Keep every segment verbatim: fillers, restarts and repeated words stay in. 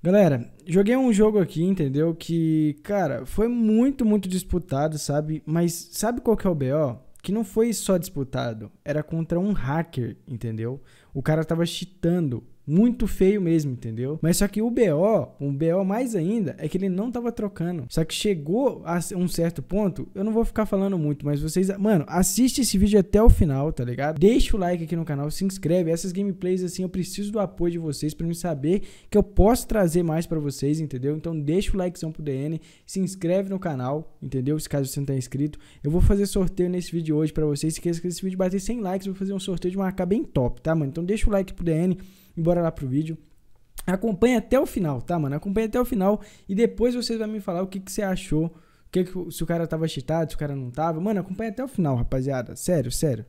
Galera, joguei um jogo aqui, entendeu? Que, cara, foi muito, muito disputado, sabe? Mas sabe qual que é o B O? Que não foi só disputado, era contra um hacker, entendeu? O cara tava cheatando, muito feio mesmo, entendeu? Mas só que o B O, um B O mais ainda, é que ele não tava trocando. Só que chegou a um certo ponto, eu não vou ficar falando muito, mas vocês... Mano, assiste esse vídeo até o final, tá ligado? Deixa o like aqui no canal, se inscreve. Essas gameplays, assim, eu preciso do apoio de vocês pra me saber que eu posso trazer mais pra vocês, entendeu? Então deixa o likezão pro D N, se inscreve no canal, entendeu? Se caso você não tá inscrito. Eu vou fazer sorteio nesse vídeo hoje pra vocês. Se esse vídeo bater cem likes, eu vou fazer um sorteio de uma A K bem top, tá, mano? Então deixa o like pro D N. E bora lá pro vídeo. Acompanha até o final, tá, mano? Acompanha até o final e depois vocês vão me falar o que, que você achou. O que que, se o cara tava cheatado, se o cara não tava. Mano, acompanha até o final, rapaziada. Sério, sério.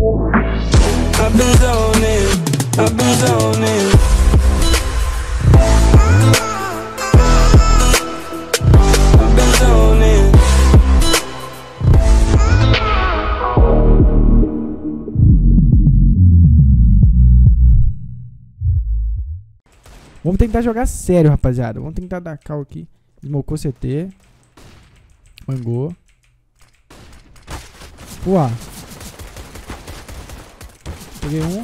Vamos tentar jogar sério, rapaziada. Vamos tentar dar cal aqui. Smocou C T. Mangou. Uá. Peguei um.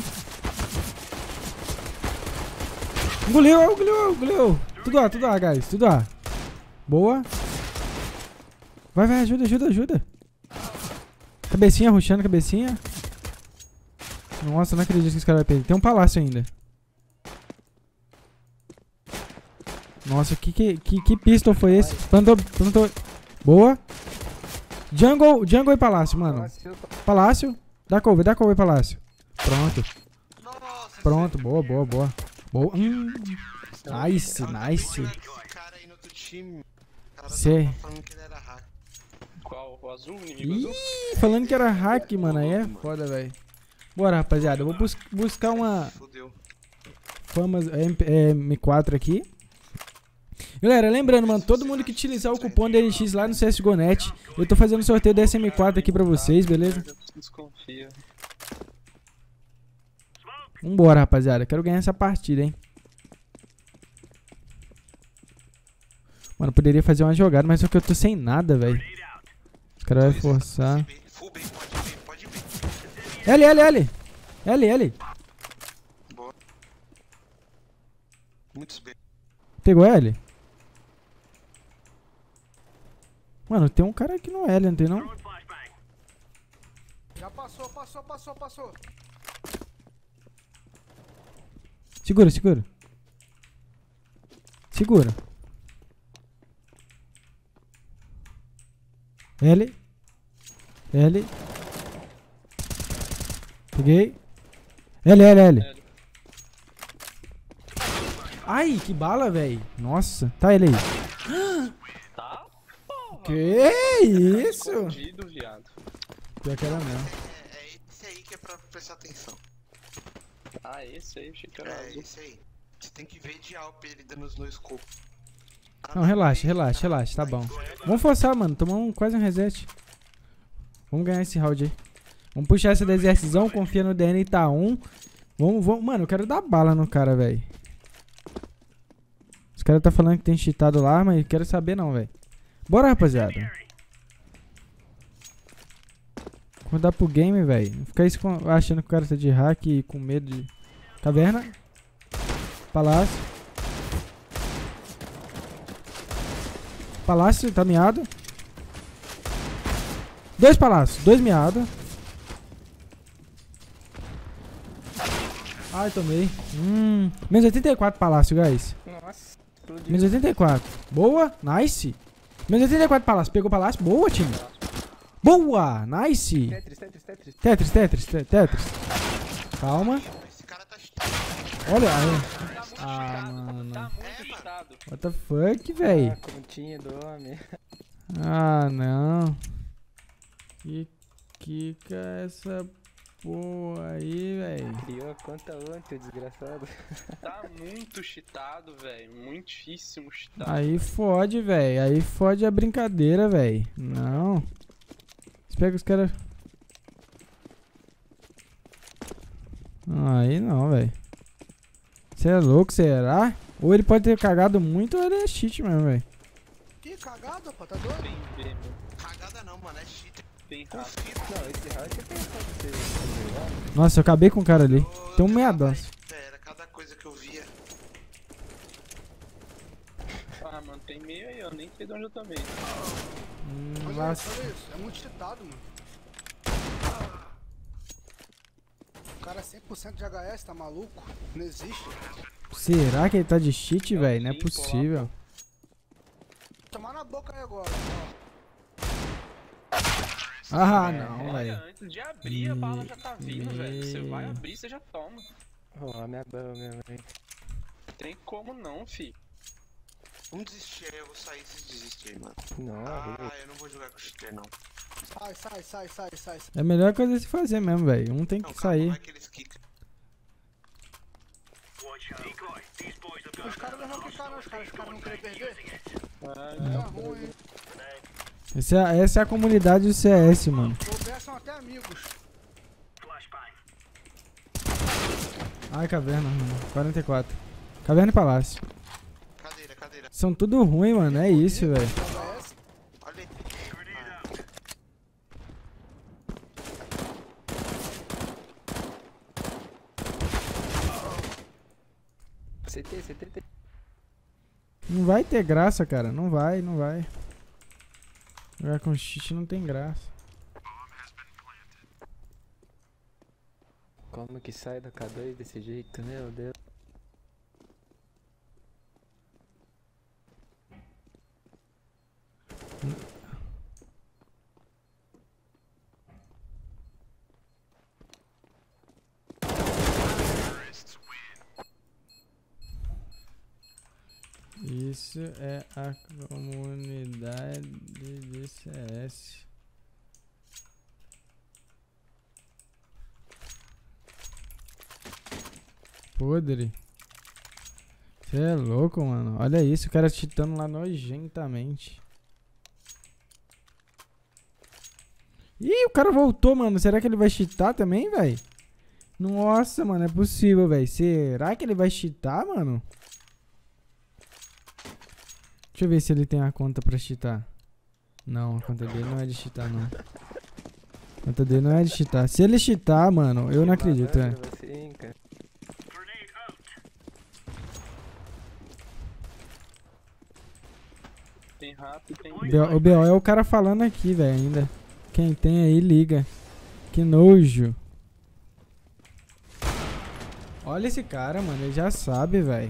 Engoliu, engoliu, engoliu. Tudo A, tudo A, guys. Tudo A. Boa. Vai, vai, ajuda, ajuda, ajuda. Cabecinha, rushando, cabecinha. Nossa, não acredito que esse cara vai perder. Tem um palácio ainda. Nossa, que, que, que, que pistol foi esse? Plantou, plantou. Boa. Jungle, jungle e palácio, mano. Palácio. Dá cover, dá cover palácio. Pronto. Pronto, boa, boa, boa. Boa. Hum. Nice, nice. Cê. Qual? O azul? O inimigo azul? Ih, falando que era hack, mano. Aí é foda, velho. Bora, rapaziada. Eu vou bus buscar uma... Famas M quatro aqui. Galera, lembrando, mano, todo mundo que utilizar o cupom D N X lá no C S G O ponto net, eu tô fazendo sorteio da S M quatro aqui pra vocês, beleza? Desconfia. Vambora, rapaziada. Quero ganhar essa partida, hein? Mano, poderia fazer uma jogada, mas só que eu tô sem nada, velho. Os caras vão forçar. L, L, L. L, L. Muitos B. Pegou L? Mano, tem um cara aqui no L, não tem não? Já passou, passou, passou, passou. Segura, segura. Segura. L. L. Peguei. L, L, L. L. Ai, que bala, velho. Nossa, tá ele aí. Tá? Porra. Que isso? Escondido, viado. Pior que era mesmo. É, é esse aí que é pra prestar atenção. Ah, esse aí, achei que era É azul. esse aí. Você tem que ver de alp ele dando no escopo. Não, relaxa, relaxa, relaxa, tá bom. Vamos forçar, mano. Tomamos um, quase um reset. Vamos ganhar esse round aí. Vamos puxar essa desertzão, confia no D N e tá um. Vamos, vamos. Mano, eu quero dar bala no cara, velho. Os caras tá falando que tem cheatado lá, mas eu quero saber não, velho. Bora, rapaziada. Vou dar pro game, velho. Não ficar achando que o cara tá de hack e com medo de... Caverna. Palácio. Palácio, tá miado. Dois palácios, dois miados. Ai, tomei. Hum. Menos oitenta e quatro palácio, guys. Nossa, explodiu. Menos oitenta e quatro. Boa, nice. Menos oitenta e quatro palácio. Pegou palácio. Boa, time. Boa, nice. Tetris, Tetris, Tetris. Tetris, Tetris, te- Tetris. Calma. Esse cara tá chutando. Olha aí. Tá muito Ah, cheatado, mano. tá muito É, mano. cheatado. What the fuck, véi? Ah, continha do homem. Ah, não. Que que que é essa porra aí, véi? Criou a conta ontem, desgraçado. Tá muito cheatado, velho. Muitíssimo cheatado. Aí fode, véi. Aí fode a brincadeira, véi. Não. Espera que os caras... Aí não, véi. Você é louco, será? Ou ele pode ter cagado muito ou ele é cheat mesmo, velho. Que cagada, pô, tá doido? Bem ver, meu. Cagada não, mano, é cheater. Bem rápido. Confia. Não, esse hack tem como você jogar. Nossa, eu acabei com o cara ali. Eu- Tem um eu meia tava dose. aí, Era cada coisa que eu via. Ah, mano, tem meio aí, eu nem sei de onde eu tomei. Hum, Olha lá- isso, olha isso. É muito cheatado, mano. O cara é cem por cento de H S, tá maluco? Não existe. Será que ele tá de cheat, velho? Não é sim, pô, lá, possível. Tomar na boca aí agora. Ah, É. não, Olha, velho. antes de abrir, a bala já tá vindo, Me- velho. Você vai abrir, você já toma. Ó, a minha bala mesmo, hein. Tem como não, fi. Vamos desistir aí, eu vou sair e vocês desistem aí, mano. Não, Ah, eu não vou jogar com cheater, não. sai, sai, sai, sai, sai. É a melhor coisa a se fazer mesmo, velho. Um tem Não, que calma, sair. vai que eles quicam. Os caras não vão clicar não, os caras, os caras não querem perder. Ah, É ruim. Essa é, a- essa é a comunidade do C S, mano. O B são até amigos. Ai, caverna, mano. quarenta e quatro. Caverna e palácio. Cadeira, cadeira. São tudo ruim, mano. É isso, velho. H S. Olha aí. C T, C T, Não vai ter graça, cara. Não vai, não vai. Jogar com cheat não tem graça. Como que sai da K dois desse jeito, meu Deus. Isso é a comunidade de C S. Podre. Você é louco, mano. Olha isso, o cara cheatando lá nojentamente. Ih, o cara voltou, mano. Será que ele vai cheatar também, velho? Nossa, mano, é possível, velho. Será que ele vai cheatar, mano? Deixa eu ver se ele tem a conta pra cheatar. Não, a conta dele não é de cheatar, não. A conta dele não é de cheatar. Se ele cheatar, mano, eu não acredito, é. Assim, cara. tem rápido, tem. B O O B O é o cara falando aqui, velho, ainda. Quem tem aí, liga. Que nojo. Olha esse cara, mano. Ele já sabe, velho.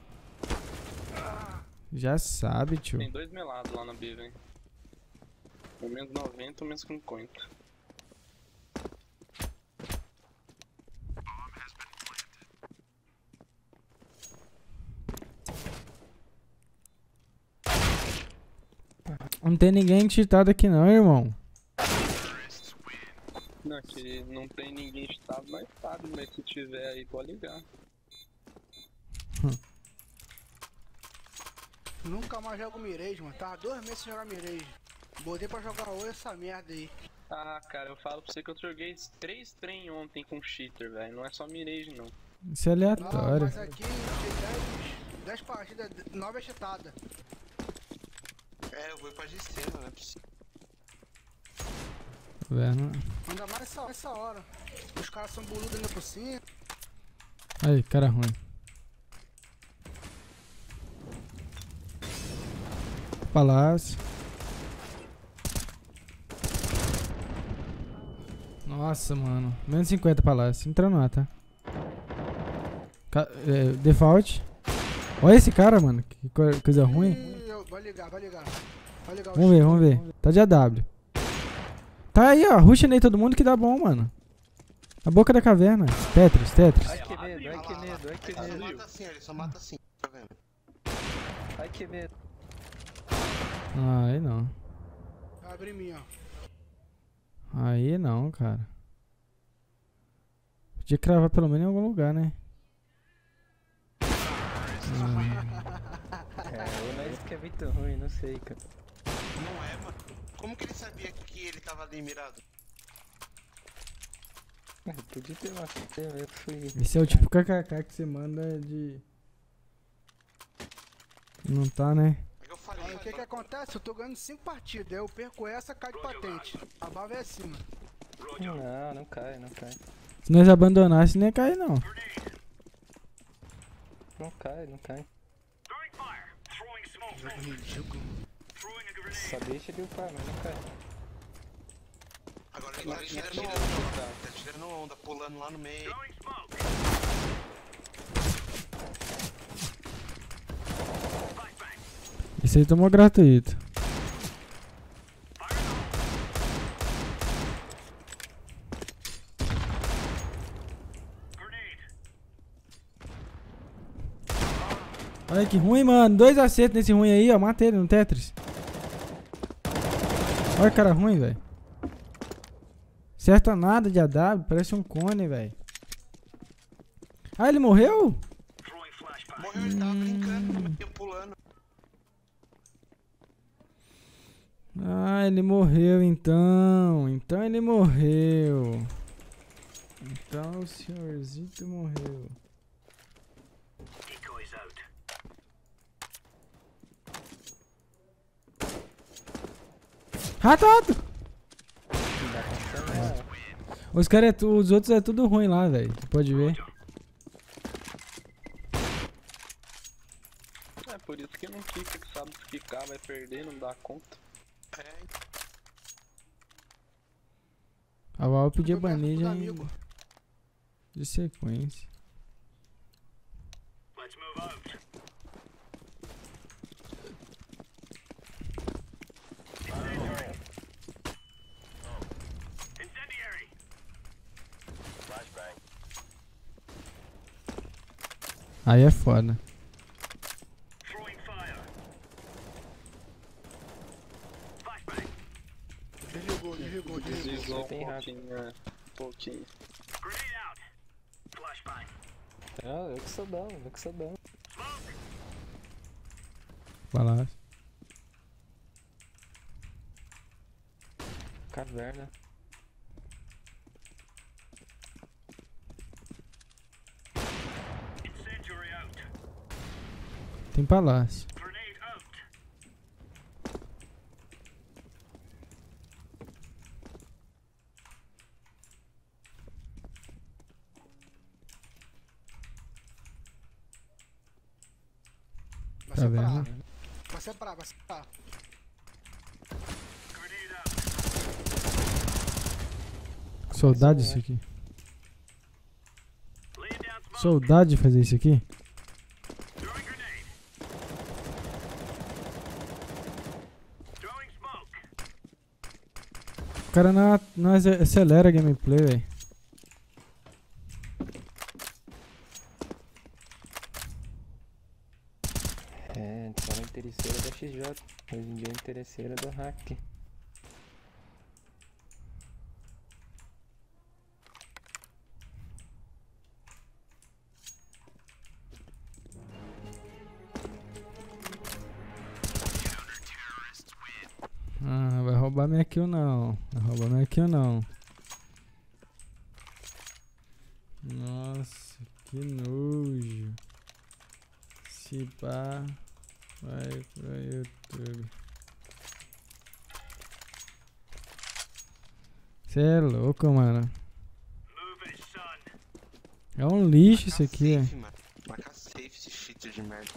Já sabe, tio. Tem dois melados lá na B, velho. Um menos noventa, um menos cinquenta. Não tem ninguém cheatado aqui não, irmão. Não, que não tem ninguém estado, mas sabe, mas se tiver aí, pode ligar. Nunca mais jogo Mirage, mano. Tava dois meses sem jogar Mirage. Botei pra jogar hoje essa merda aí. Ah, cara, eu falo pra você que eu joguei três trem ontem com cheater, velho. Não é só Mirage, não. Isso é Não, aleatório. mas aqui tem dez partidas, nove é cheatada. É, eu vou pra G C, não é possível. Tá vendo? Ainda mais essa, essa hora. Os caras são boludos ainda por cima. Aí, cara ruim. Palácio. Nossa, mano. Menos cinquenta palácio. Entrando lá, tá? Ca é, default. Olha esse cara, mano. Que co coisa ruim. Ih, eu- vai ligar, vai ligar. Vai ligar o Vamos ver, chip. vamos ver. Tá de A W. Tá aí, ó. Rusha nele todo mundo que dá bom, mano. A boca da caverna. Tetris, Tetris. Ai que medo, ai que medo, ai que Ele só medo. mata assim, ó, ele só mata assim, tá vendo? Ai que medo. Ah, aí não. Vai abrir mim, ó. Aí não, cara. Podia cravar pelo menos em algum lugar, né? É, o Nice que é muito ruim, não sei, cara. Não é, mano. Como que ele sabia que ele tava ali mirado? Podia ter uma eu fui. Esse é o tipo kkk que você manda de... Não tá, né? É que eu falei, Aí o que que acontece? Eu tô ganhando cinco partidas, aí eu perco essa, cai de patente. A bala é acima. Não, não cai, não cai. Se nós abandonasse, não ia cair, não. Não cai, não cai. Jogo ridículo. Só deixa ele upar, mas não cai. agora ele tá tirando onda, tá tirando onda, pulando lá no meio. Esse aí tomou gratuito. Olha que ruim, mano. Dois acertos nesse ruim aí, ó. Matei ele no Tetris. Olha que cara ruim, velho. Acerta nada de A W. Parece um cone, velho. Ah, ele morreu? Morreu, ele tava brincando no meio, pulando. Ah, ele morreu então. Então ele morreu. Então o senhorzito morreu. Rato, rato! Não dá pra acertar. Os caras é tu, os outros é tudo ruim lá, velho. Pode ver. É por isso que não fica, que sabe ficar, vai perder, não dá conta. É, A Val podia Eu peço banir pros já amigos. de sequência. Aí é foda. Desligou, desligou, desligou. Desligou um Bem pouquinho, né? Um pouquinho. Ah, eu que sou bom, eu que sou bom. Palácio. Caverna. Tem palácio. Vai Tá separar. vendo? Vai separar, vai separar. Saudade disso aqui. Saudade de fazer isso aqui. O cara não, não acelera a gameplay, velho. É, antes era interesseira da X J. Hoje em dia é interesseira do hack. Ah, vai roubar minha kill não. Vai roubar minha kill não. Nossa, que nojo. Se pá, vai pro YouTube. Cê é louco, mano. É um lixo isso aqui, safe, velho. mano. Marca safe esse cheater de merda.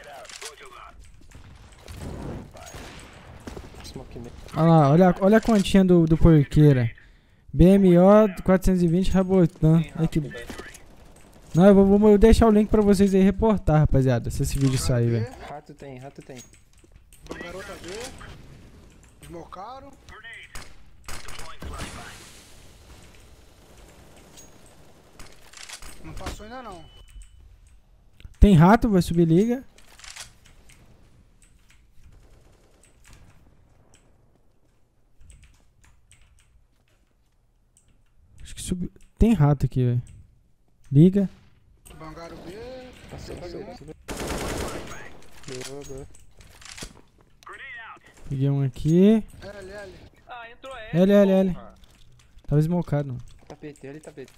Smoke me. Olha lá, olha, olha a continha do, do porqueira. B M O quatrocentos e vinte Rabotan. Olha que... Não, eu vou, vou deixar o link pra vocês aí reportar, rapaziada. Se esse vídeo sair, velho. Rato tem, rato tem. Garota B. Smocaram. Não passou ainda não. Tem rato, vai subir liga. Acho que subiu. Tem rato aqui, velho. Liga. Bangaram B. Passou, passou, passou. Boa, boa. Peguei um aqui. L, L. Ah, entrou L. L, L, L. porra. Tava smocado, não. Tapete, ele tapete.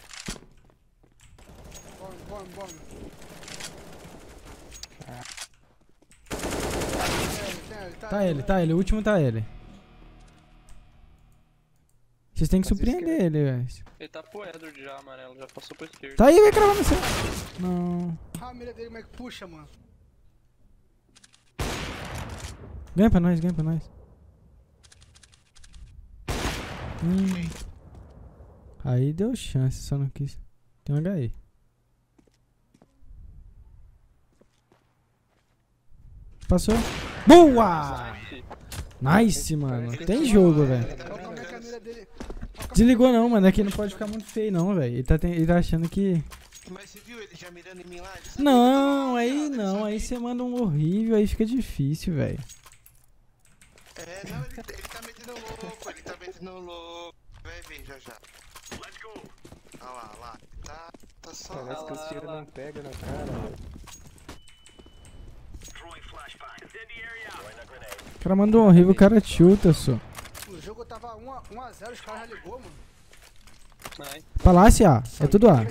Bom, bom, bom. tá, Tá ele, tá ele. O último tá ele. Vocês têm que Mas surpreender ele, velho. Ele tá pro Edward já, amarelo, já passou pra esquerda. Tá aí, vai cravar no céu. Não. Ah, a mira dele como é que puxa, mano. Ganha pra nós, ganha pra nós. Hum. Aí deu chance, só não quis. Tem um H E. Passou. Boa! Nice, mano. Tem jogo, velho. Olha como é que a mira dele... Desligou não, mano. Aqui não pode ficar muito feio não, velho. Ele tá, ten- ele tá achando que... Mas você viu ele já mirando em mim lá? Ele sabia Não, que eu aí tava não. mirado, Aí ele você manda um horrível, aí fica difícil, velho. sabia. É, não, ele, ele tá metendo louco, ele tá metendo louco. Vai ver já já. Olha lá, olha lá. Tá, tá só... Parece que os tiros não pegam na cara, velho. O cara mandou um horrível, o cara tilta só. O jogo tava um a zero, os caras já ligou, mano. Ai, Palácio A. É tudo A.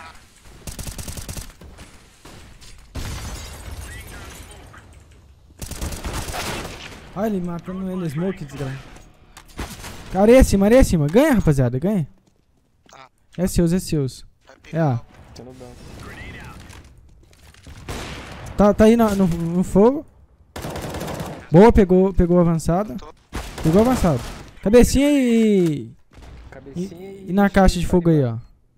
Olha ele matando ele, smoke, desgraça. Cara, é acima, é acima. Ganha, rapaziada, ganha. É seus, é seus. Vai É pegar A. Tô no banco. Tá, tá aí no, no, no fogo. Boa, pegou, pegou avançada. Pegou avançado. Cabecinha e, Cabecinha e, e na caixa de fogo aí, ó.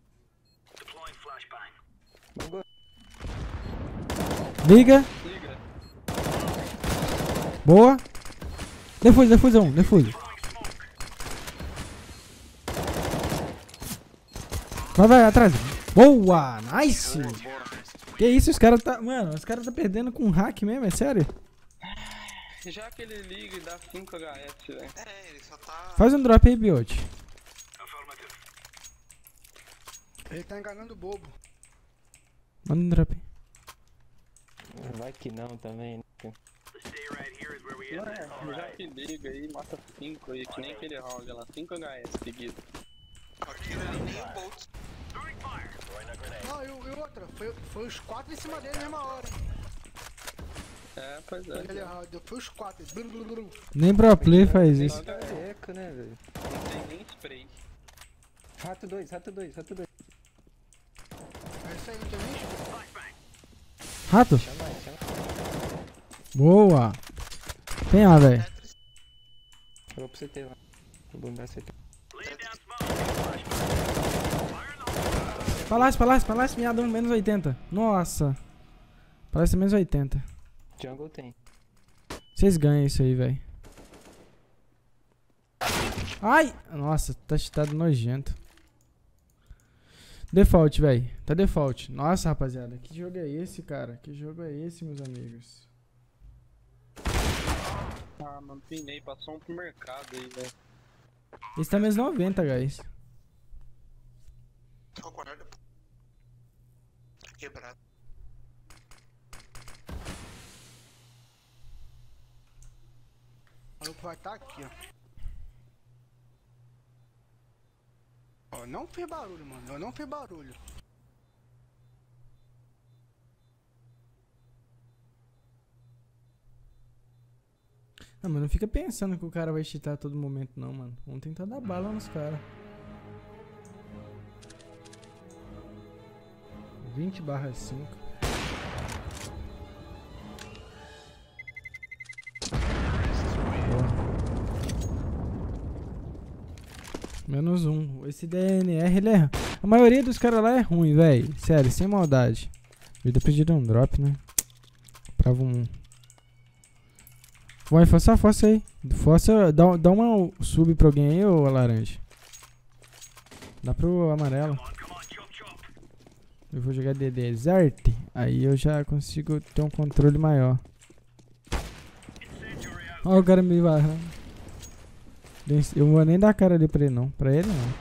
Bangou. Liga. liga. Boa. Defuse, defusão, defuse. Vai, vai, atrás. Boa, nice. Que isso, os caras tá... Mano, os caras tá perdendo com hack mesmo, é sério? Já que ele liga e dá cinco H S, velho. É, ele só tá... Faz um drop aí, Biot. Ele tá enganando o bobo. Manda um drop aí. Vai que não também, né? Ué, já que liga aí, mata cinco aí, que nem aquele round lá, cinco H S seguido. Aqui não era nem o Bolt. Não, e, o- e outra, foi, foi os quatro em cima dele na mesma hora, hein. É, pois é. Ele errado, foi os quatro. Blu, blu, blu, blu. Nem pro play faz isso. Tá eco, né, velho? Não tem nem spray. Rato dois, rato dois, rato dois. É isso aí, não tem nem chute. Rato. Chama aí, chama. Boa. Tem A, velho. Eu vou pro C T lá. Vou bombar C T. Palácio, palácio, palácio, miadão, menos oitenta. Nossa. Palácio menos oitenta. Jungle tem. Vocês ganham isso aí, velho. Ai! Nossa, tá cheatado nojento. Default, velho. Tá default. Nossa, rapaziada. Que jogo é esse, cara? Que jogo é esse, meus amigos? Ah, mano, pinei, passou um pro mercado aí, velho. Esse tá menos noventa, guys. Só guarda, pô. Tá quebrado. O maluco vai estar aqui, ó. Ó, não fez barulho, mano. Eu não fiz barulho. Não, mas não fica pensando que o cara vai cheatar a todo momento, não, mano. Vamos tentar dar bala nos caras. vinte barra cinco. Menos um. Esse D N R, ele é... A maioria dos caras lá é ruim, velho. Sério, sem maldade. Vida pedido um drop, né? Prava um... Vai, força, força aí. Força, dá, dá uma sub pra alguém aí, ô laranja. Dá pro amarelo. Eu vou jogar de desert. Aí eu já consigo ter um controle maior. Ó o cara me barrando. Eu não vou nem dar cara ali pra ele não. Pra ele não.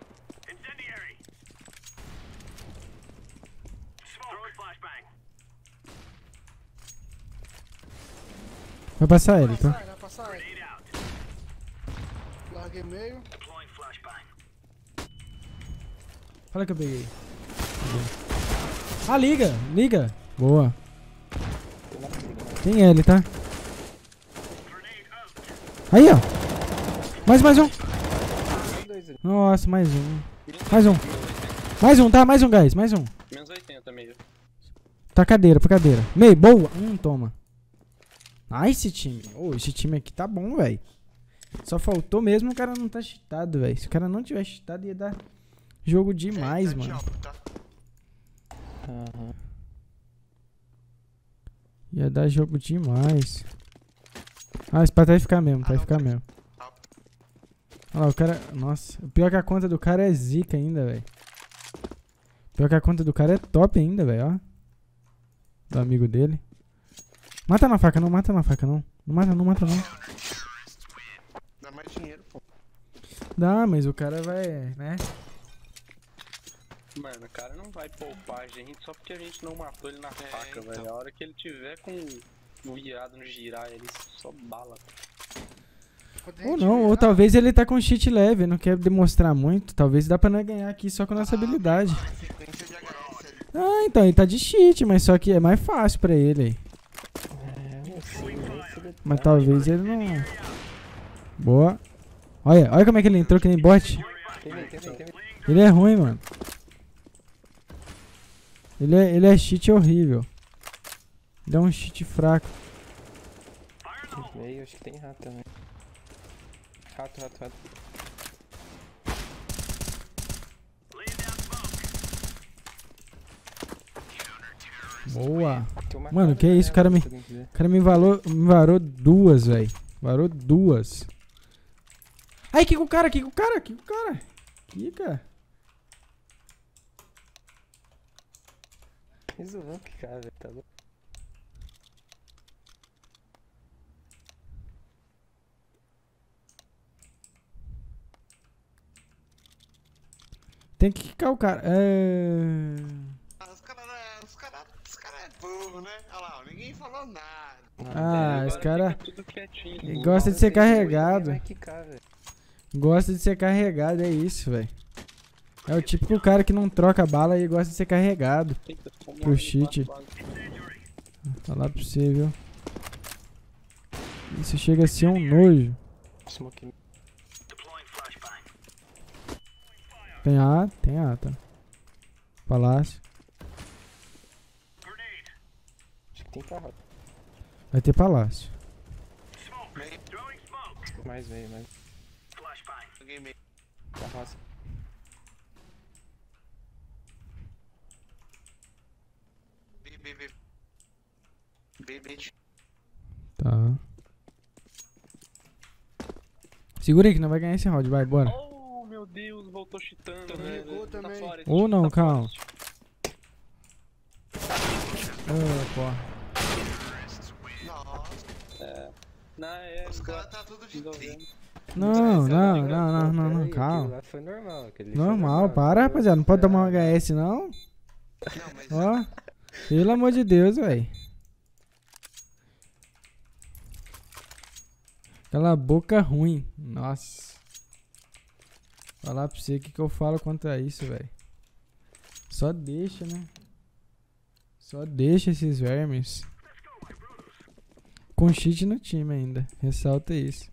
Vai passar ele, tá? Vai passar ele. Larguei meio. Fala que eu peguei. Ah, liga, liga. Boa. Tem L, tá? Aí, ó. Mais, mais um. Dois ali. Nossa, mais um. Mais um. Mais um, tá? Mais um, guys. Mais um. Menos oitenta, meio. Tá cadeira, pra cadeira. Meio, boa. Hum, toma. Nice, time. Ô, esse time aqui tá bom, velho. Só faltou mesmo o cara não tá cheatado, velho. Se o cara não tiver cheatado, ia dar jogo demais, É, tá de mano. alto, tá? Aham. Ia dar jogo demais. Ah, esse pato vai ficar mesmo, Ah, vai não, ficar tá. mesmo. Olha lá, o cara... Nossa, o pior é que a conta do cara é zica ainda, velho. Pior que a conta do cara é top ainda, velho, ó. Do amigo dele. Mata na faca, não mata na faca, não. Não mata, não mata, não. Dá mais dinheiro, pô. Dá, mas o cara vai, né? Mano, o cara não vai poupar a gente só porque a gente não matou ele na faca, então. velho. A hora que ele tiver com o iado no girar, ele só bala. Quando a Ou gente não, ou virar, talvez ele tá com cheat leve, não quer demonstrar muito. Talvez dá pra nós ganhar aqui só com a nossa habilidade. Sequência de H S ali. Ah, então, ele tá de cheat, mas só que é mais fácil pra ele aí. É, eu sei, esse detalhe. Mas talvez ele não... Boa. Olha, olha como é que ele entrou que nem bot. Tem meio, tem meio, tem meio. Ele é ruim, mano. Ele é, ele é cheat horrível. Ele é um cheat fraco. Tem meio, acho que tem rato também. Rato, rato, rato. Boa. Tem uma Mano, cara que isso, nela, cara me- se alguém quiser. O cara me valou, me varou duas, velho. Varou duas. Ai, que com o cara, que com o cara, que com o cara. Que, cara. Zoando que cara, velho, tá louco. Tem que quicar o cara. É... Ah, os caras os cara, os cara é burro, né? Olha lá, ninguém falou nada. Ah, Agora esse cara fica tudo quietinho. ele tudo gosta de ser carregado. Vai quicar, velho. Gosta de ser carregado, é isso, velho. É o típico cara que não troca bala e gosta de ser carregado. Tenta fumar Pro e cheat. bate, bate. Falar pra você, viu? Isso chega a ser um nojo. Smoke. Tem A, tem A, tá? Palácio. Acho que tem carro. Vai ter palácio. Mais veio, mais. Joguei meio. Carroça. B, B, B. B, B. Tá. Segura aí que não vai ganhar esse round, vai, bora. Oh, meu Deus, voltou cheatando, Também velho. ligou Tá também. fora, esse Ou time não, tá calma. fora. Ah, porra. Nossa, Não, é. os igual- caras tá tudo de igual tri. vendo. Não, não, não, não, não, não, Aquilo calma. lá foi normal. aquele foi Normal, para, rapaziada. Não pode tomar um H S, não. Não, mas Ó. Pelo amor de Deus, velho. Aquela boca ruim. Nossa. Falar pra você o que, que eu falo quanto a isso, velho. Só deixa, né? Só deixa esses vermes. Com cheat no time ainda. Ressalta isso.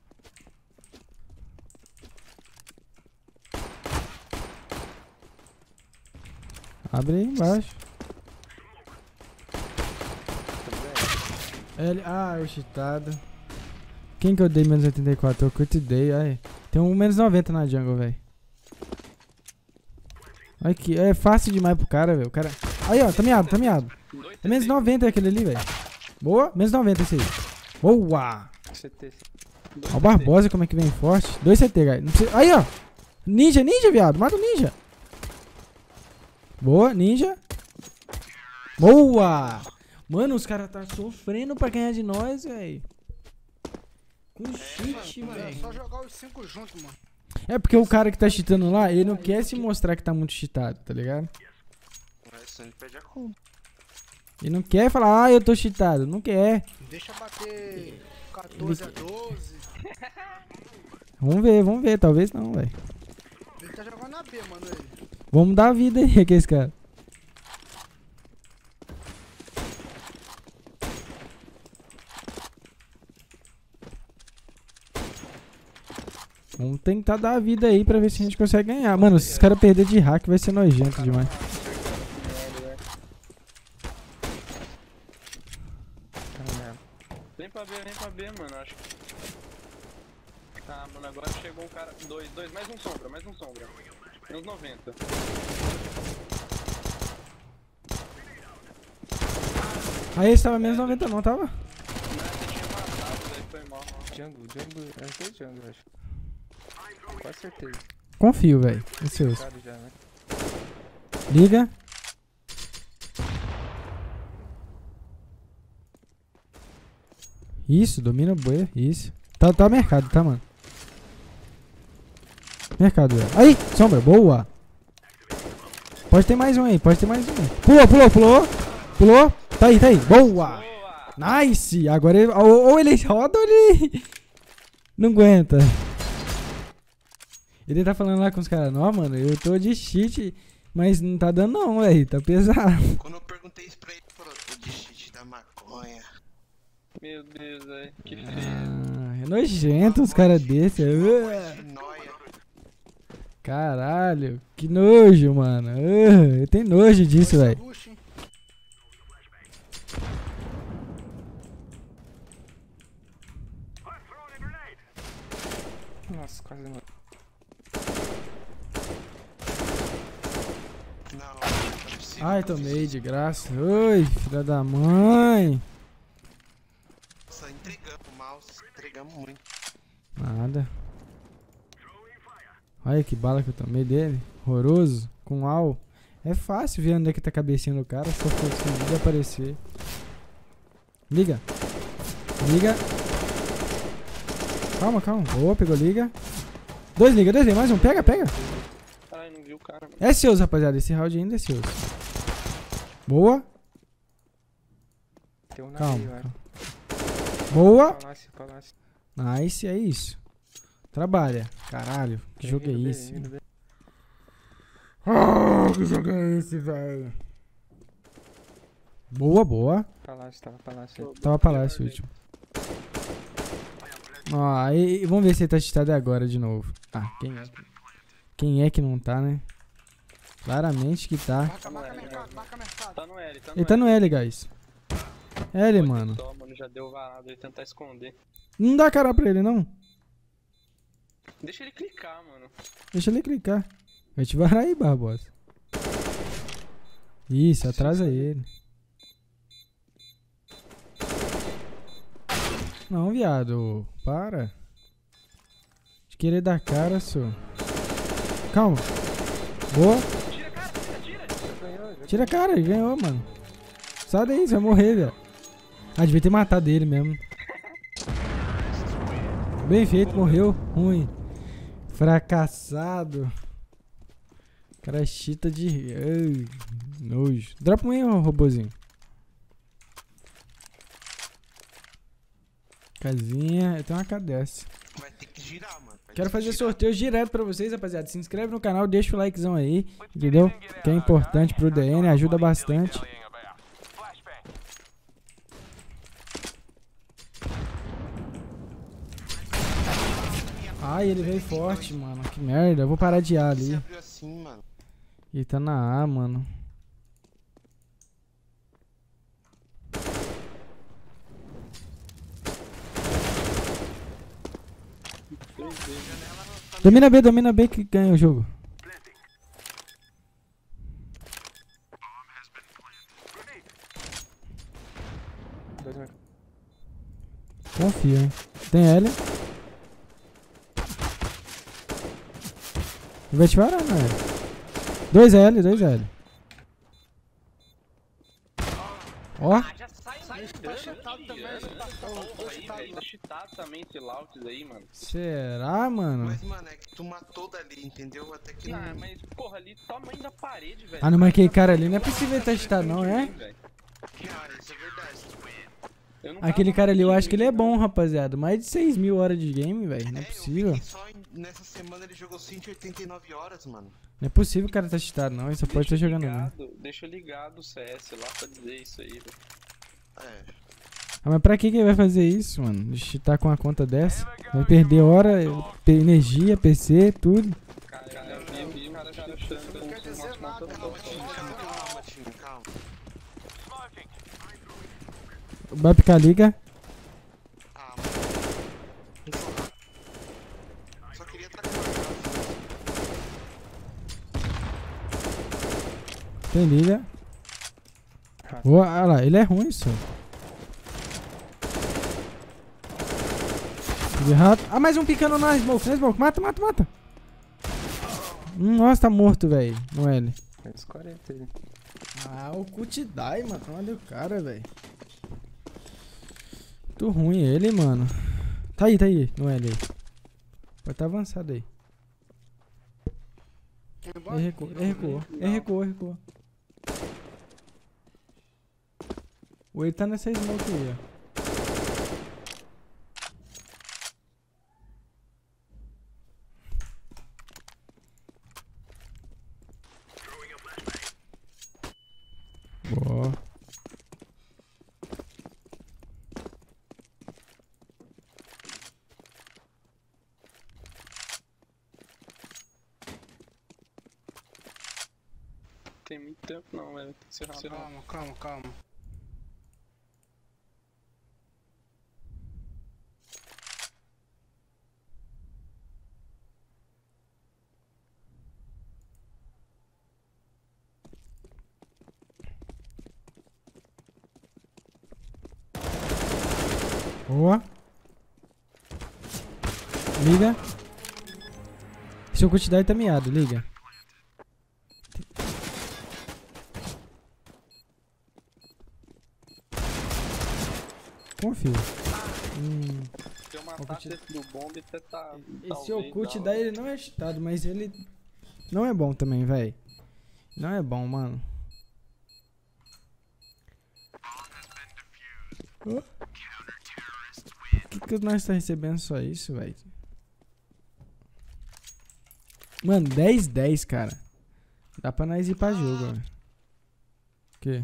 Abre aí embaixo. L... Ah, eu cheatado. Quem que eu dei menos oitenta e quatro? Eu curto dei, ai. Tem um menos noventa na jungle, velho. Olha que é fácil demais pro cara, velho. O cara... Aí, ó, tá miado, tá miado. É menos noventa aquele ali, velho. Boa, menos noventa esse aí. Boa! C T. Ó o Barbosa como é que vem forte. dois C T, guys. Não precisa... Aí, ó. Ninja, ninja, viado. Mata o ninja. Boa, ninja. Boa! Mano, os caras tá sofrendo pra ganhar de nós, velho. Com cheat, Mano, é velho. só jogar os cinco juntos, mano. É porque o cara que tá cheatando lá, ele não quer se mostrar que tá muito cheatado, tá ligado? Mas ele perde a conta. Ele não quer falar, ah, eu tô cheatado. Não quer. Deixa bater quatorze a doze. Vamos ver, vamos ver. Talvez não, velho. Ele tá jogando na B, mano, ele. Vamos dar a vida aí, que esse cara. Vamos tentar dar a vida aí pra ver se a gente consegue ganhar. Mano, se os caras perderem de hack vai ser nojento demais. Vem pra B, vem pra B, mano. Acho que. Ah, mano, agora chegou um cara. Dois, dois, mais um sombra, mais um sombra. Tem uns noventa. Aí esse tava menos noventa não, tava? Não, você tinha matado, velho. Foi mal, mal. Jungle, jungle, é os dois jungle, acho. Quase certeza. Confio, velho. É seus. Claro já, né? Liga. Isso, domina o boi. Isso. Tá, tá mercado, tá, mano? Mercado, velho. Aí, sombra, boa. Pode ter mais um aí, pode ter mais um aí. Pulou, pulou, pulou. Pulou. Tá aí, tá aí. Boa. Nice. Agora ele, ou, ou ele roda ou ele não aguenta. Ele tá falando lá com os caras, não, mano, eu tô de cheat, mas não tá dando não, velho. Tá pesado. Quando eu perguntei isso pra ele, ele falou, tô de cheat da maconha. Meu Deus, velho. Que feio. Ah, é nojento uns caras desses. De nóia. Caralho, que nojo, mano. Uh, eu tenho nojo disso, velho. Puxa, hein? Nossa, quase não. Não, não é possível. Ai, tomei de graça. Oi, filha da mãe. Nossa, entregamos o mouse, entregamos muito. Nada. Olha que bala que eu tomei dele. Horroroso. Com al. É fácil ver onde é que tá a cabecinha do cara. Só for assim, de aparecer. Liga. Liga. Calma, calma. Boa, pegou liga. Dois liga, dois liga. Mais um. Pega, pega. Ai, não vi o cara, mano. É seus, rapaziada. Esse round ainda é seus. Boa. Tem um na Calma. meio, acho. Boa. Palácio, palácio. Nice, é isso. Trabalha. Caralho, que Tem jogo é vindo bem, esse? vindo bem. Ah, que jogo é esse, velho? Boa, boa. Palácio, tava palácio. aí. Tava palácio o último. Ó, aí vamos ver se ele tá cheatado agora de novo. Ah, quem é? Quem é que não tá, né? Claramente que tá. Marca, marca mercado, marca mercado. Tá no L, tá no Ele tá L. no L, guys. L, mano. Só, mano, já deu varado ele tentar esconder. Não dá cara pra ele, não. Deixa ele clicar, mano. Deixa ele clicar. Vai te varar aí, Barbosa. Isso, atrasa ele. Não, viado. Para. De querer dar cara, senhor. Calma. Boa. Tira, cara, tira, tira. Ganhou, já Tira a cara, ele ganhou, mano. Sai daí, você vai morrer, velho. Ah, devia ter matado ele mesmo. Bem feito, morreu. Ruim. Fracassado. Cara, chita de... Ai, nojo. Dropa um aí, ó, robozinho. Casinha. Eu tenho uma K dessa. Vai ter que girar, mano. Vai Quero ter que fazer girar. sorteios direto pra vocês, rapaziada. Se inscreve no canal, deixa o likezão aí, entendeu? Que é importante pro D N, ajuda bastante. Ai, ele veio forte, mano. Que merda. Eu vou parar de A Você ali. abriu assim, mano. Ele tá na A, mano. Domina B, domina B que ganha o jogo. dois na... Confia, hein. Tem L. Ele vai te parar, né? dois L, dois L. Ó. Ah, já sai, sai Esse tá cheatado também, esse tá- Porra aí, cheatado, velho. Tá cheatado também esse Lauts aí, mano. Será, mano? Mas, mano, é que tu matou dali, entendeu? Até que Ah, não. mas, porra, ali, tamanho da parede, velho. Ah, não marquei cara ali. Não é possível ele tá cheatado, não, é? Ah, isso é verdade. Eu não Aquele tava cara ali, eu no acho que ele é time, bom, rapaziada. Mais de seis mil horas de game, velho. Não é É, eu vi possível. que só em- nessa semana ele jogou cento e oitenta e nove horas, mano. Não é possível o cara tá cheatado, não. Ele só pode estar Deixa jogando, né? ligado, deixa ligado o C S lá pra dizer isso aí, velho. É. Ah, mas pra que que ele vai fazer isso, mano? De tá com a conta dessa? Vai perder hora, pe- energia, P C, tudo. Cara, eu vi, eu vi o cara chutando Não quer com dizer umas nada, pontas não. todas. Calma, time, calma. Vai picar liga. Ah, mano. Só queria atacar uma casa. Tem liga. Boa, olha lá, ele é ruim, só. De rato. Ah, mais um picando na smoke, na smoke. Mata, mata, mata. Hum, nossa, tá morto, velho. No L. É uns quarenta ele. Ah, o Cut die, mano. Olha o cara, velho. Muito ruim ele, mano. Tá aí, tá aí. No L aí. Pode tá avançado aí. Quem Ele bota? recuou, ele recuou. Ele recuou, ele recuou. Ou ele tá nessa smoke aí, ó. Boa. Tem muito tempo não, velho. Tem que ser rápido. Calma, calma, calma. Boa. Liga. Seu quantidade tá miado, liga. Confio. Hum, Se eu Vou matar continuar. esse do bombe, você tá... esse talvez Okut dá- daí ele não é cheatado, mas ele não é bom também, velho. Não é bom, mano. Oh. Por que, que nós tá recebendo só isso, velho? Mano, dez dez, cara. Dá pra nós ir pra jogo, velho. O quê?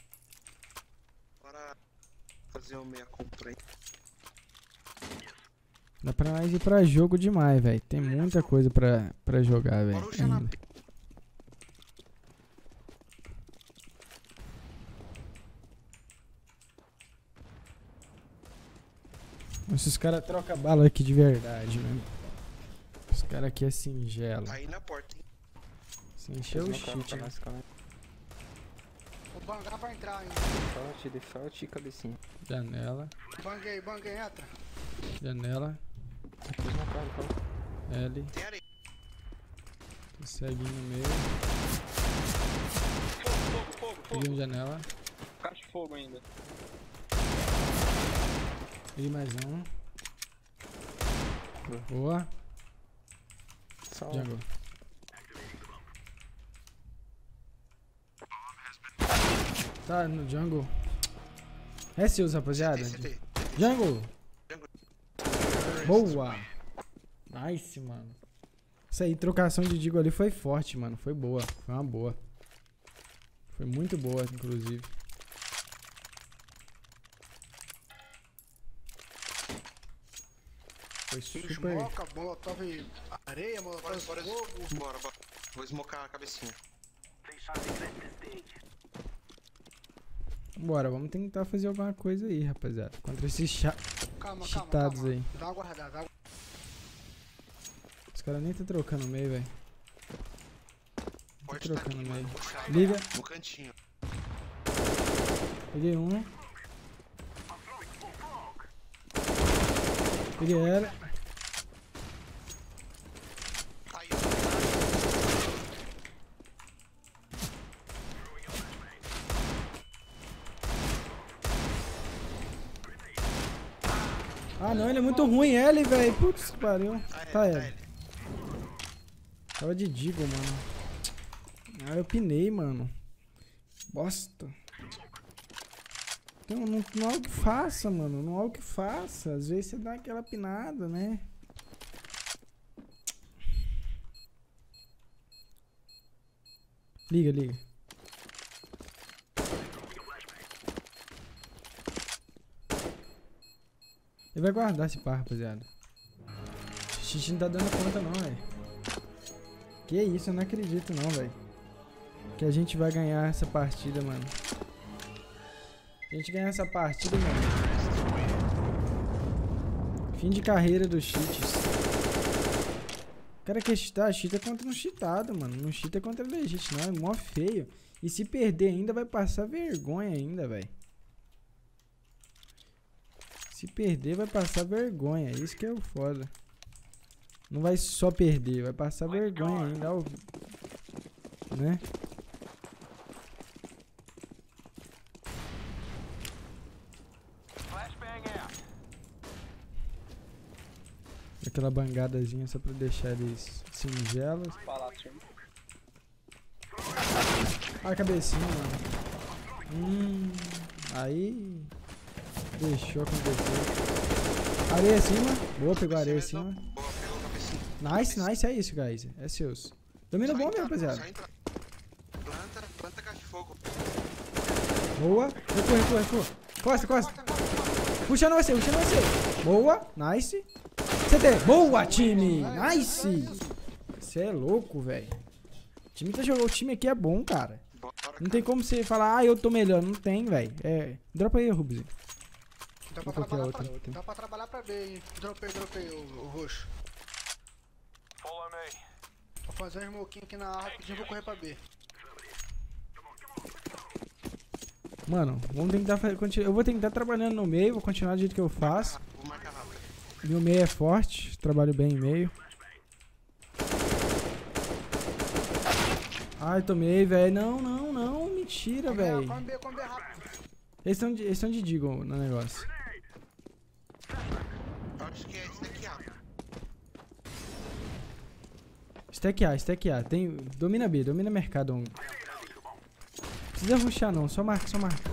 Bora fazer uma meia compra aí. Dá pra nós ir pra jogo demais, velho. Tem muita coisa pra, pra jogar, velho. Bora rushar na ainda. P. Esses caras trocam bala aqui de verdade, né? Os caras aqui é singelo. Tá aí na porta, hein? Se encher o Eles não shit, pra né? nós, calma aí. Vou bangar pra entrar, hein. Default, default e cabecinha. Janela, Banguei, banguei, entra. janela, Aqui na cara, calma. L, Tem areia. segue no meio, Fogo, fogo, fogo, peguei fogo. janela, Caixa de fogo ainda. peguei mais um. Boa, Só um. jungle. Tá no jungle. É seus, rapaziada. C T, C T. Jungle. Jungle. Boa. Nice, mano. Isso aí, trocação de digo ali foi forte, mano. Foi boa. Foi uma boa. Foi muito boa, inclusive. Foi super. Smoca, molotov, areia, molotov, Bora, bora, fogo. bora, bora. Vou smocar a cabecinha. Bora, vamos tentar fazer alguma coisa aí, rapaziada. Contra esses cha... Calma, calma, cheatados calma. aí. Dá uma guardada, dá uma... Os caras nem tá trocando no meio, velho. Pode estar trocando aqui, no meio. mano. Rushar Liga. no cantinho. Peguei um. Peguei ela. Aí, Ah, não, ele é muito ruim, ele, velho. Putz, que pariu. tá ele, Tá tá ele. ele. Tava de Digo, mano. Ah, eu pinei, mano. Bosta. Não, não, não há o que faça, mano. Não há o que faça. Às vezes você dá aquela pinada, né? Liga, liga. Ele vai guardar esse par, rapaziada. O Xixi não tá dando conta não, velho. Que isso, eu não acredito não, velho. Que a gente vai ganhar essa partida, mano. Se a gente ganhar essa partida, mano. Fim de carreira dos cheats. O cara quer cheatar, cheata contra um cheatado, mano. Não cheata contra legit, não. É mó feio. E se perder ainda, vai passar vergonha ainda, velho. Se perder, vai passar vergonha. Isso que é o foda. Não vai só perder, vai passar vergonha ainda. Ó, né? Aquela bangadazinha só pra deixar eles singelos. Ah, a cabecinha, mano. Hum, aí deixou acontecer. Areia acima. Boa, pegou a areia acima. Nice, nice, é isso, guys. É seus. Domina bom mesmo, rapaziada. Planta, planta caixa de fogo. Boa. Recua, recua, recua. Costa, costa. Puxa não vai ser, puxa não vai ser. Boa, nice. C T. Boa, time. Nice. Você é louco, velho. O time tá jogando. O time aqui é bom, cara. Não tem como você falar, ah, eu tô melhor. Não tem, velho. É. Dropa aí, Rubens. Dá pra, trabalhar pra, dá pra trabalhar pra B, hein? Dropei, dropei o, o roxo. Vou fazer um smokinho aqui na A rapidinho, vou correr pra B. Mano, vamos tentar fazer. Eu vou tentar trabalhando no meio, vou continuar do jeito que eu faço. Vou marcar rápido. Meu meio é forte, trabalho bem em meio. Ai, tomei, velho. Não, não, não. Mentira, velho. Come B, come B rápido. Eles estão de, eles estão de Deagle no negócio. Acho que é esse daqui, ó. Stack A, stack A. Tem, domina B, domina mercado. Não precisa rushar não, só marca, só marca.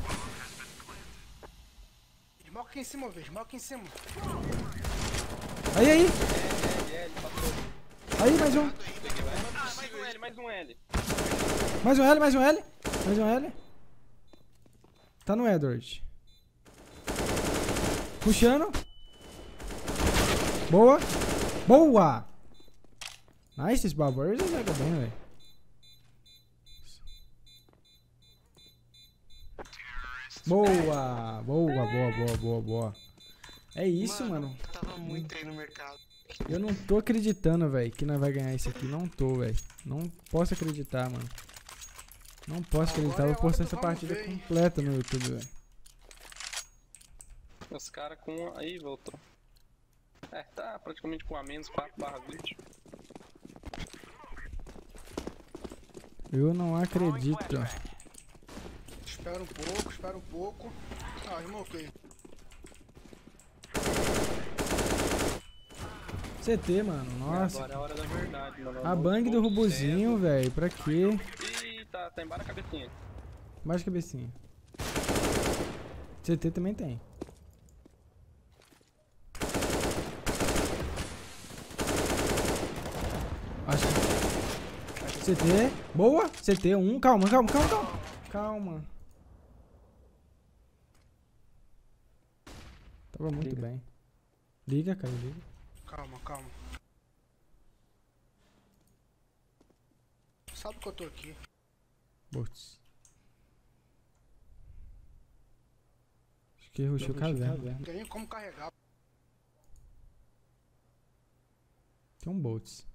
Esmoca aqui em cima, velho. Esmoca aqui em cima. Aí, aí. L, L, passou. Aí, mais um. Ah, mais um L, mais um L. Mais um L, mais um L. Mais um L. Tá no Edward. Puxando. Boa. Boa. Nice, esse Barbarians joga bem, velho. Boa. Boa, boa, boa, boa, boa. É isso, mano. mano. Tava muito aí no mercado. Eu não tô acreditando, velho, que nós vai ganhar isso aqui. Não tô, velho. Não posso acreditar, mano. Não posso acreditar. Vou postar essa partida completa no YouTube, velho. Os caras com... Aí, voltou. É, tá praticamente com a menos quatro barra vinte. Eu não acredito. Espera um pouco, espera um pouco. Ah, esmoquei. C T, mano. Nossa. Agora é a hora da verdade, mano. A bang do robozinho, velho. Pra quê? Ih, tá, tá embaixo da cabecinha. Mais cabecinha. C T também tem. Acho que... C T. Boa. C T um. Calma, calma, calma, calma. Calma. Tava muito Liga. bem. Liga, cara, liga. Calma, calma. Sabe que eu tô aqui. Bots. Acho que rushou caverna. Não tem nem como carregar. Tem um Boltz.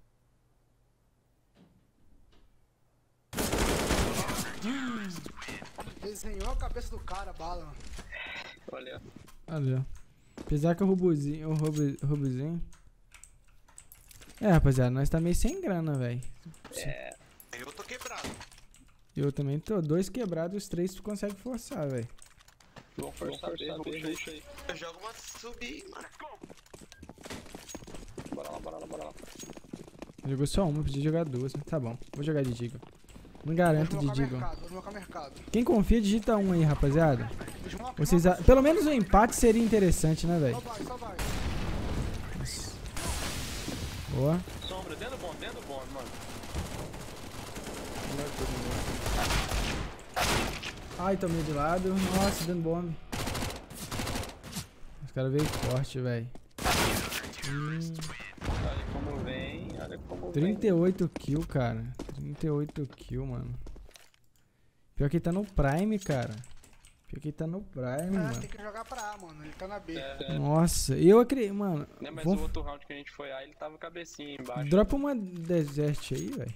Desenhou a cabeça do cara, bala. Olha. Ali, ó. Apesar que o robozinho, o robo- o robozinho... É, rapaziada, nós tá meio sem grana, velho. É. Eu tô quebrado. Eu também tô. Dois quebrados, os três tu consegue forçar, velho. Vamos forçar B, ruxa aí. Eu jogo uma subir, mano. Bora lá, bora lá, bora lá. Jogou só uma, podia jogar duas, mas tá bom. Vou jogar de Deagle. Não garanto Vou de desmocar Deagle. mercado, vou desmocar mercado. Quem confia, digita um aí, rapaziada. Desmoca, Vocês a... Pelo menos um empate seria interessante, né, Só velho? vai, só vai. Boa. Sombra, dentro do bombe, dentro do bombe, mano. Ai, tomei de lado. Nossa, dando bomba. Os caras veio forte, velho. Hum, Olha como vem, olha como trinta e oito kills, cara. trinta e oito kills, mano. Pior que ele tá no Prime, cara. Pior que ele tá no Prime, Ah, mano. tem que jogar pra A, mano. Ele tá na B. vem. É, Nossa, eu acredito, mano. né, mas Vamos- o outro round que a gente foi A, ele tava cabecinha embaixo. Dropa uma Desert aí, velho.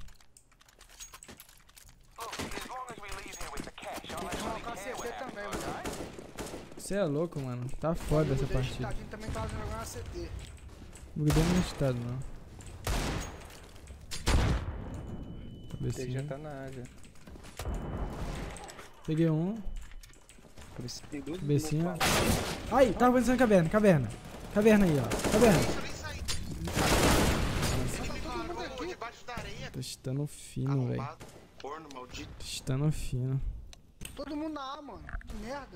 Tem que colocar C T também, mano. Você é louco, mano. Tá foda essa O partida. Tadinho também tava jogando C T. Não me deu no estado, não. Ele já Cabecinha. tá na área. Peguei um. Tem duas Cabecinha. no quadro. Ai, tava pensando em caverna, caverna. Caverna aí, ó. Caverna. Isso, eu nem saí. Ele me parou debaixo da areia. Testando fino, velho. Arrombado. Corno, maldito. Testando fino. Todo mundo na A, mano. Que merda.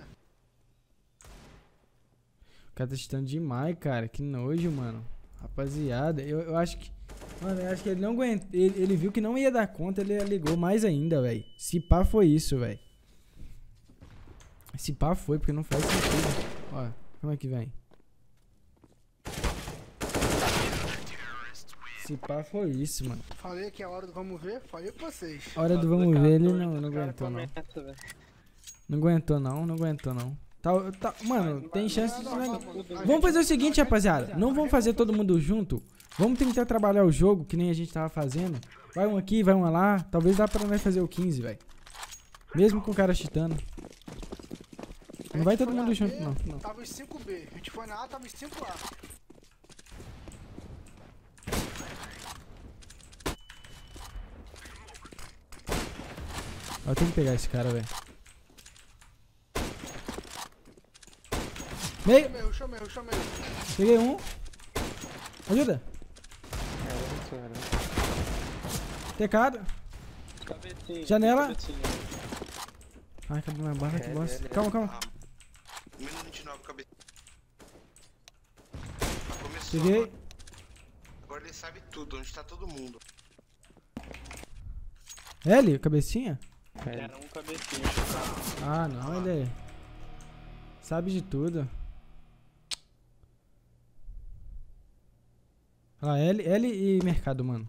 O cara tá testando demais, cara. Que nojo, mano. Rapaziada, eu, eu acho que... Mano, eu acho que ele não aguentou. Ele, ele viu que não ia dar conta, ele ligou mais ainda, velho. Se pá foi isso, velho. Se pá foi, porque não faz sentido. Ó, como é que vem? Se pá foi isso, mano. Falei que é a hora do vamos ver. Falei pra vocês. A hora do vamos ver, ele não, não aguentou, não. Começa, velho. Não aguentou, não. Não aguentou, não. Tá, tá, mano, tem chance de... Não, não, não, não. Vamos fazer o seguinte, rapaziada. Não vamos fazer todo mundo junto. Vamos tentar trabalhar o jogo, que nem a gente tava fazendo. Vai um aqui, vai um lá. Talvez dá pra nós fazer o quinze, velho. Mesmo com o cara cheatando. Não vai todo mundo junto, não. não. Tava os cinco B. A gente foi na A, tava os cinco A. Eu tenho que pegar esse cara, velho. Meio. Chamei, chamei, chamei. Peguei um. Ajuda. É, isso era. Tecado. Cabecinha. Janela. Cabecinha. Ai, cadê minha barra? Que É, bosta. é, é. Calma, calma. Ah, menos vinte e nove cabeça. Ah, começou Peguei. agora. Agora ele sabe tudo, onde tá todo mundo. L, cabecinha? É, Era um cabecinha. Ah, não, ele sabe de tudo. Olha lá, L, L e mercado, mano.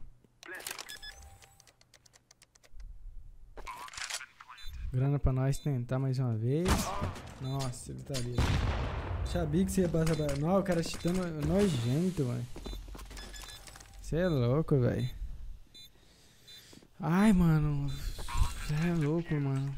Grana pra nós tentar mais uma vez. Nossa, ele tá ali. Sabia que você ia passar pra... Não, o cara chutando nojento, mano. Você é louco, velho. Ai, mano. Você é louco, mano.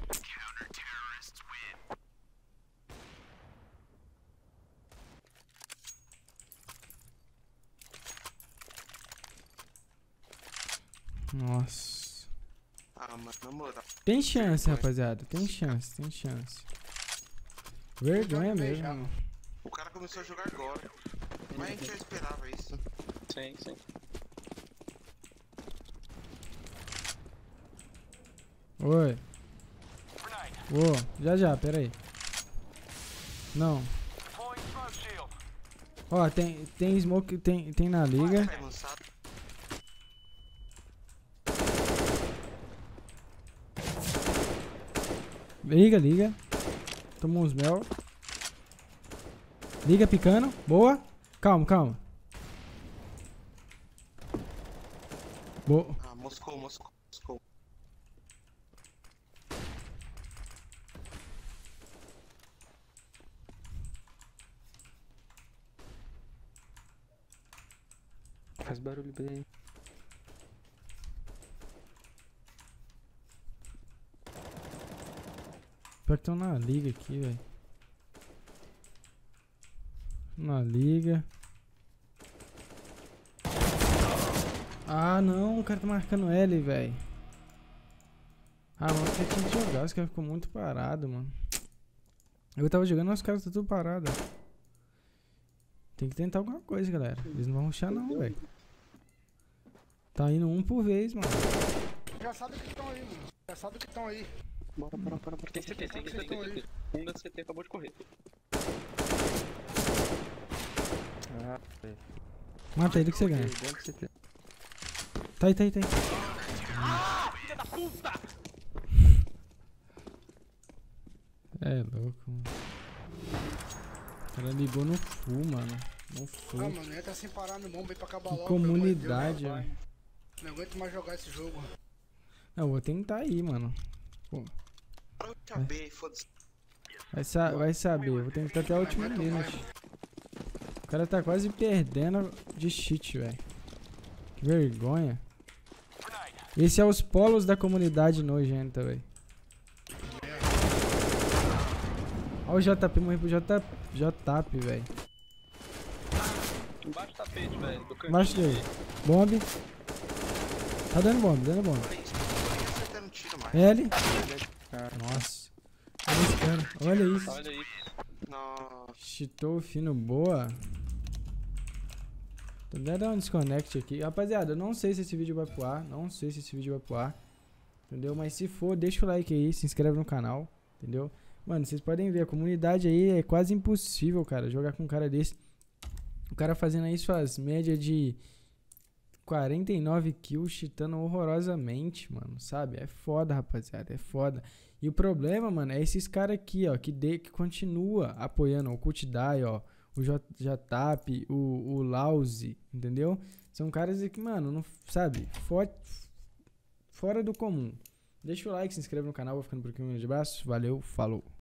Nossa. Ah, mano, na moral. Tem chance, rapaziada. Tem chance, tem chance. Vergonha mesmo. mano. O cara começou a jogar agora. Mas a gente já esperava isso. Sim, sim. Oi. Ô, já já, pera aí. Não. Ó, tem, tem smoke, tem, tem na liga. Vai, lançado. Liga, liga. Tomou uns mel. Liga picando. Boa. Calma, calma. Boa. Ah, Moscou, Moscou, Moscou. faz barulho bem. Pior que estão na liga aqui, velho. Na liga. Ah, não. O cara tá marcando L, velho. Ah, mano, você tinha que jogar. Os caras ficam muito parados, mano. Eu tava jogando, mas os caras estão tudo parados. Tem que tentar alguma coisa, galera. Eles não vão rushar, não, velho. Tá indo um por vez, mano. Já sabe que estão aí, mano. Já sabe que estão aí. Bora, bora, bora, bora. Tem C T, tem C T, tem C T. Um da C T acabou de correr. Ah, velho. Mata ele que você ganha. Dentro do C T. Tá aí, tá aí, tá aí. É louco, mano. O cara ligou no full, mano. No full. Ah, mano, entra sem parar no bomba aí pra acabar Que logo. comunidade, pelo amor de velho. Deus, não aguento mais jogar esse jogo. Não, vou tentar aí, mano. Pô, Para eu saber, foda-se. vai, sa vai saber. Eu vou tentar até a última minute. O cara tá quase perdendo de cheat, velho. Que vergonha. Esse é os polos da comunidade nojenta, velho. Olha o J P, morri pro J J-Tap, velho. Embaixo do tapete, velho. Do cantinho. Embaixo dele. Bombe. Tá dando bombe, dando bombe. Olha isso, não tô nem acertando tiro mais. L. Ah, Nossa. Olha esse cara. Olha isso. Olha aí. Nossa. Cheatou fino boa. Tô até dando um desconnect aqui. Rapaziada, eu não sei se esse vídeo vai pro ar. Não sei se esse vídeo vai pro ar. Entendeu? Mas se for, deixa o like aí. Se inscreve no canal. Entendeu? Mano, vocês podem ver. A comunidade aí é quase impossível, cara. Jogar com um cara desse. O cara fazendo aí suas médias de quarenta e nove kills, cheatando horrorosamente, mano. Sabe? É foda, rapaziada. É foda. E o problema, mano, é esses caras aqui, ó. Que, de, que continua apoiando o Cultidai, ó. O J-Tap, o, o Lause, entendeu? São caras que, mano, não, sabe? For, fora do comum. Deixa o like, se inscreve no canal, vou ficando por aqui, um grande abraço, valeu, falou.